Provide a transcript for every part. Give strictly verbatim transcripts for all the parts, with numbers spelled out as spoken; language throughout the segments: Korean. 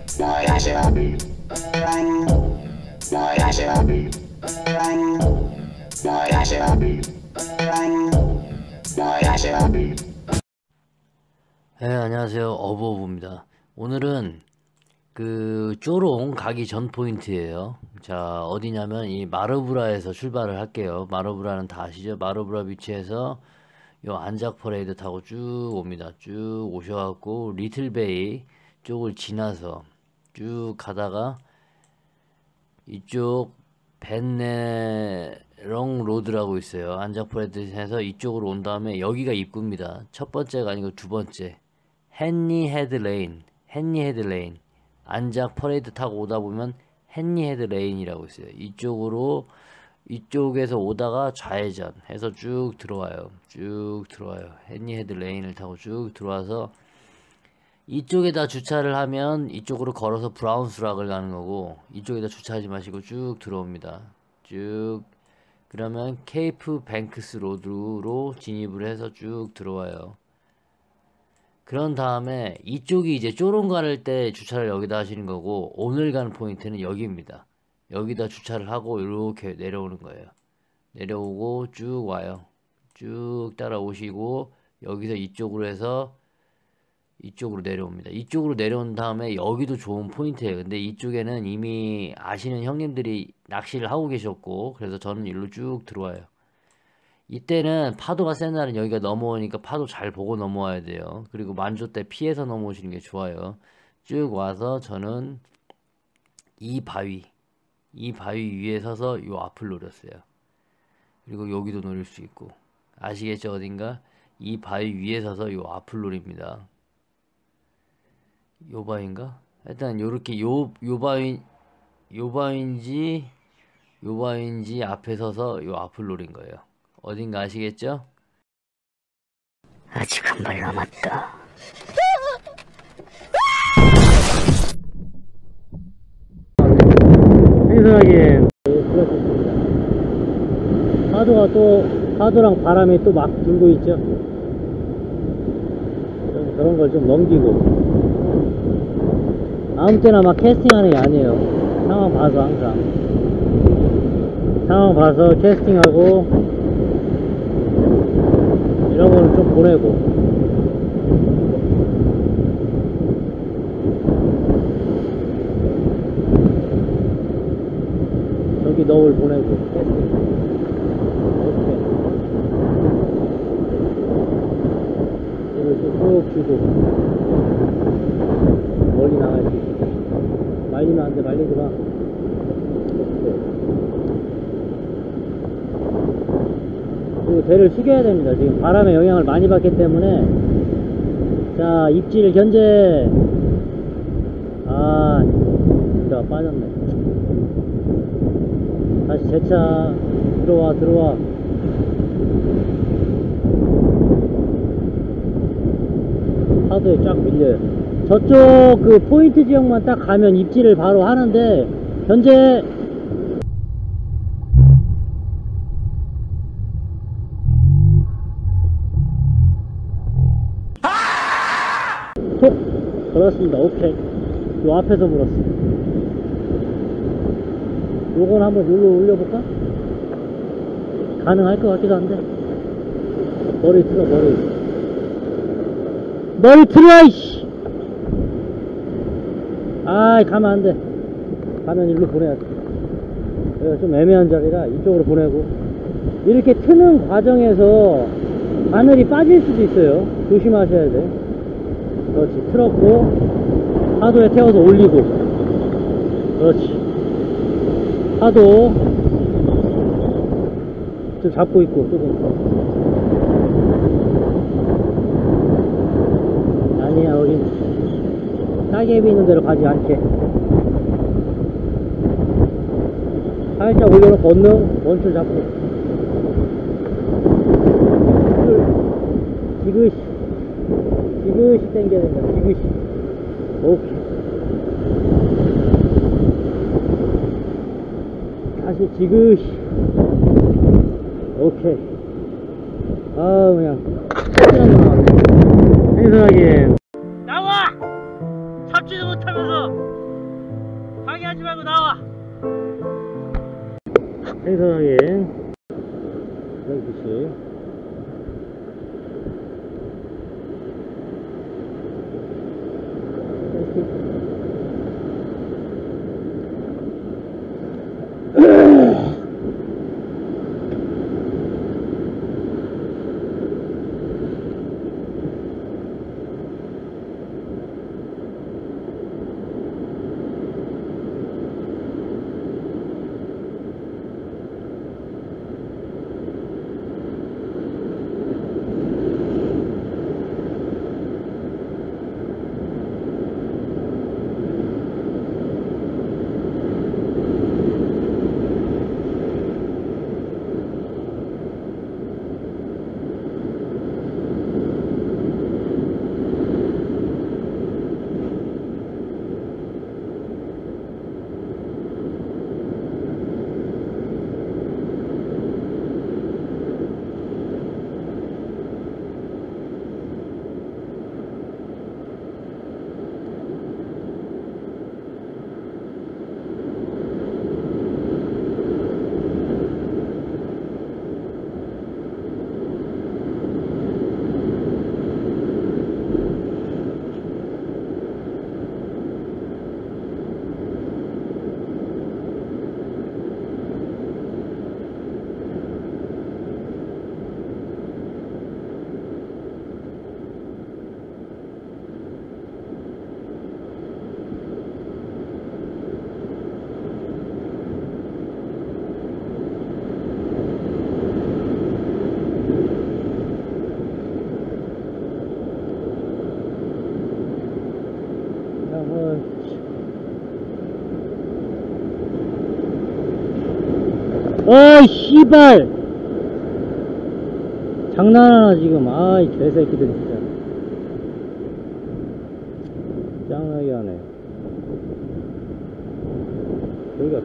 네, 안녕하세요. 어부어부입니다. 오늘은 그 쪼롱 가기 전 포인트예요. 자, 어디냐면 이 마르브라에서 출발을 할게요. 마르브라는 다 아시죠? 마르브라 비치에서 요 안작 퍼레이드 타고 쭉 옵니다. 쭉 오셔갖고 리틀베이 쪽을 지나서 쭉 가다가 이쪽 벤네롱 로드라고 있어요. 안작 퍼레이드에서 이쪽으로 온 다음에 여기가 입구입니다. 첫 번째가 아니고 두 번째. 헨리 헤드 레인, 헨리 헤드 레인. 안작 퍼레이드 타고 오다 보면 헨리 헤드 레인이라고 있어요. 이쪽으로, 이쪽에서 오다가 좌회전 해서 쭉 들어와요. 쭉 들어와요. 헨리 헤드 레인을 타고 쭉 들어와서 이쪽에다 주차를 하면 이쪽으로 걸어서 브라운스락을 가는 거고, 이쪽에다 주차하지 마시고 쭉 들어옵니다. 쭉. 그러면 케이프 뱅크스 로드로 진입을 해서 쭉 들어와요. 그런 다음에 이쪽이 이제 쪼롱 갈 때 주차를 여기다 하시는 거고, 오늘 가는 포인트는 여기입니다. 여기다 주차를 하고 이렇게 내려오는 거예요. 내려오고 쭉 와요. 쭉 따라오시고 여기서 이쪽으로 해서 이쪽으로 내려옵니다. 이쪽으로 내려온 다음에 여기도 좋은 포인트예요. 근데 이쪽에는 이미 아시는 형님들이 낚시를 하고 계셨고, 그래서 저는 일로 쭉 들어와요. 이때는 파도가 센 날은 여기가 넘어오니까 파도 잘 보고 넘어와야 돼요. 그리고 만조 때 피해서 넘어오시는 게 좋아요. 쭉 와서 저는 이 바위, 이 바위 위에 서서 요 앞을 노렸어요. 그리고 여기도 노릴 수 있고, 아시겠죠? 어딘가? 이 바위 위에 서서 요 앞을 노립니다. 요 바위인가? 일단 요렇게 요, 요 바위, 요 바위인지 요 바위인지 앞에 서서 요 앞을 노린 거예요. 어딘가 아시겠죠? 아직 한 발 남았다. 생선하기엔 그렇습니다. 파도가 또 파도랑 바람이 또 막 불고 있죠. 그런 걸 좀 넘기고, 아무 때나 막 캐스팅하는 게 아니에요. 상황 봐서 항상 상황 봐서 캐스팅하고, 이런 거는 좀 보내고, 저기 너울 보내고, 캐스팅 이렇게 이걸 쭉 주고 멀리 나가야지. 말리면 안 돼. 말리지 마. 그리고 배를 숙여야 됩니다. 지금 바람의 영향을 많이 받기 때문에. 자, 입질 견제. 아, 진짜 빠졌네. 다시 재차. 들어와, 들어와. 파도에 쫙 밀려요. 저쪽 그 포인트 지역만 딱 가면 입질을 바로 하는데, 현재 톡! 걸었습니다. 오케이. 요 앞에서 물었어. 요건 한번 눌러 올려볼까? 가능할 것 같기도 한데. 머리 틀어, 머리. 머리 틀어, 이씨! 아이, 가면 안 돼. 가면 일로 보내야지. 여기가 좀 애매한 자리라 이쪽으로 보내고. 이렇게 트는 과정에서 바늘이 빠질 수도 있어요. 조심하셔야 돼. 그렇지. 틀었고, 파도에 태워서 올리고. 그렇지. 파도 좀 잡고 있고, 조금. 아니야, 여기 따개비 있는 데로 가지 않게. 살짝 올려놓고 언능 원줄 잡고. 지그시 지그시 당겨야 된다. 지그시. 오케이. 다시 지그시. 오케이. 아, 그냥 생선하기엔 나와! 잡지도 못하면서 방해하지 말고 나와. 생선하게 이렇게 어이 씨발 장난하나 지금. 아이 개새끼들 진짜 짱나게 하네. 여기가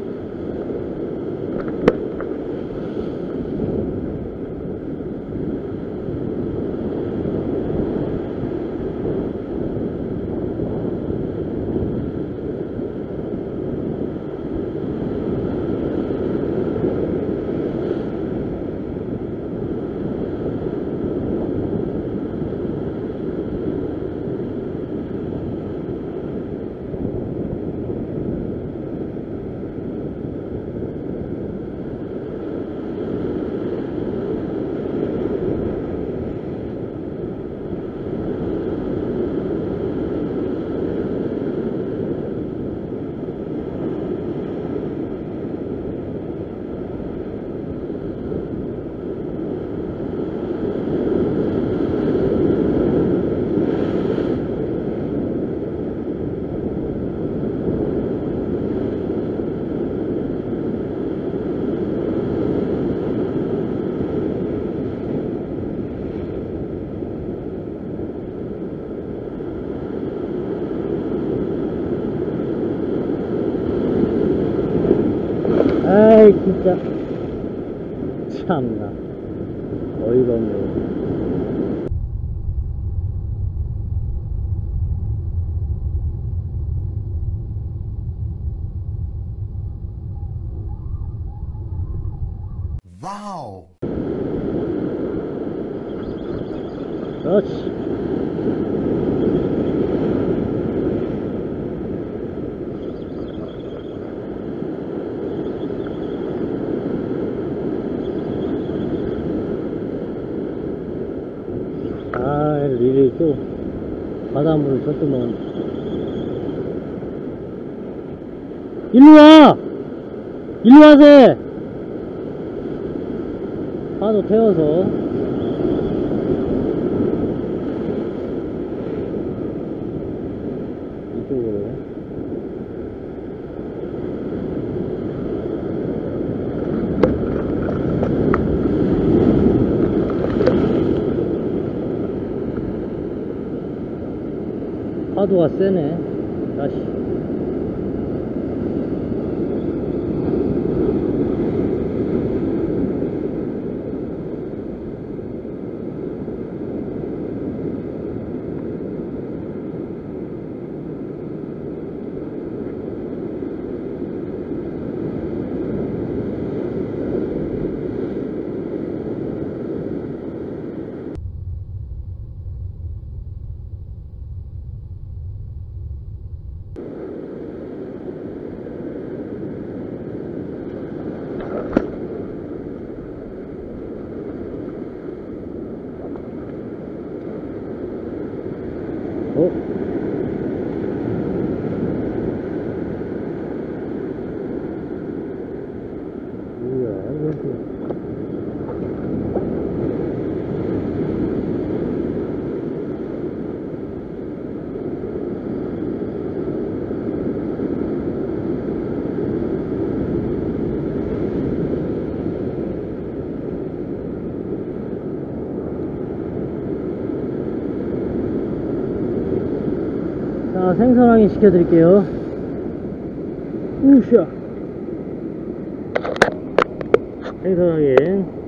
아이 진짜 참나 어이가 없네. 와우. 그렇지. 아, 리리 또 바닷물을 저또 먹는다. 일로 와! 일로 와세! 파도 태워서. 이쪽으로. 파도가 세네. 다시. 어? 뭐야, 이거. 자, 생선 확인 시켜드릴게요. 우샤. 생선 확인.